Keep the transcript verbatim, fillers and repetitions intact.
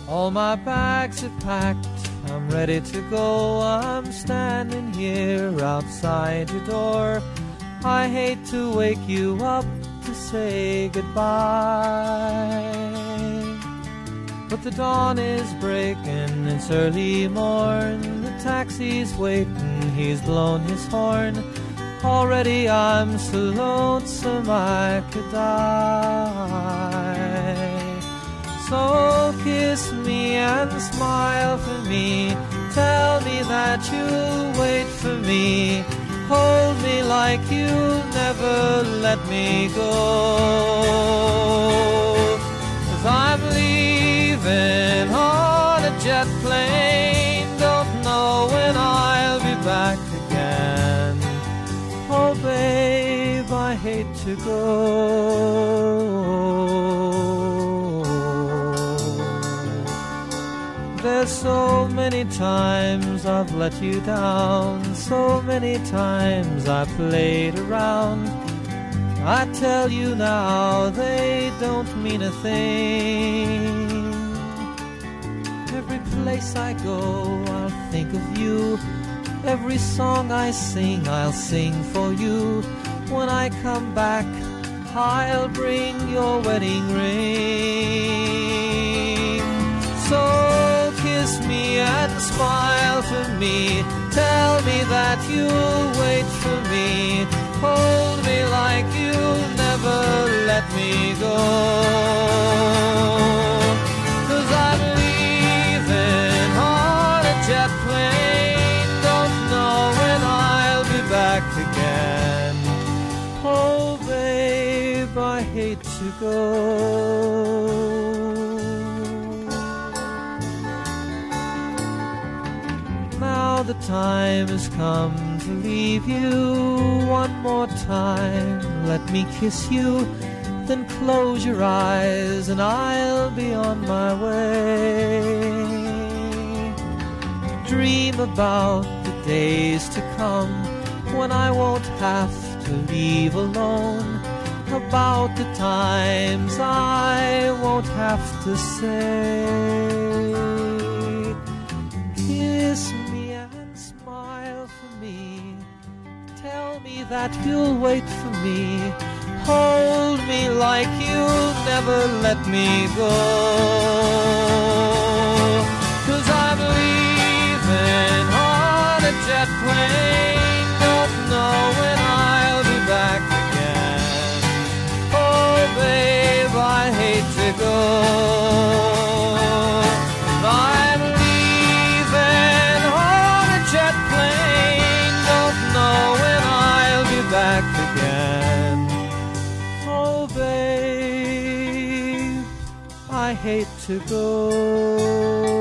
All my bags are packed, I'm ready to go. I'm standing here outside your door. I hate to wake you up to say goodbye, but the dawn is breaking, it's early morn. The taxi's waiting, he's blown his horn. Already I'm so lonesome I could die. So kiss me and smile for me. Tell me that you'll wait for me. Hold me like you'll never let me go. 'Cause I'm leaving on a jet plane. Don't know when I'll be back again. Oh babe, I hate to go. There's so many times I've let you down, so many times I played around. I tell you now, they don't mean a thing. Every place I go, I'll think of you. Every song I sing, I'll sing for you. When I come back, I'll bring your wedding ring. So kiss me and smile for me. Tell me that you'll wait for me. Hold me like you'll never let me go. 'Cause I'm leaving on a jet plane. Don't know when I'll be back again. Oh babe, I hate to go. Now the time has come to leave you. One more time, let me kiss you. Then close your eyes and I'll be on my way. Dream about the days to come when I won't have to leave alone. About the times I won't have to say. Kiss me and smile for me. Tell me that you'll wait for me. Hold me like you'll never let me go. 'Cause I'm leaving on a jet plane. Don't know when I'll be back again. Oh babe, I hate to go. I'm leaving on a jet plane. Don't know when I'll be back again. Oh babe, I hate to go.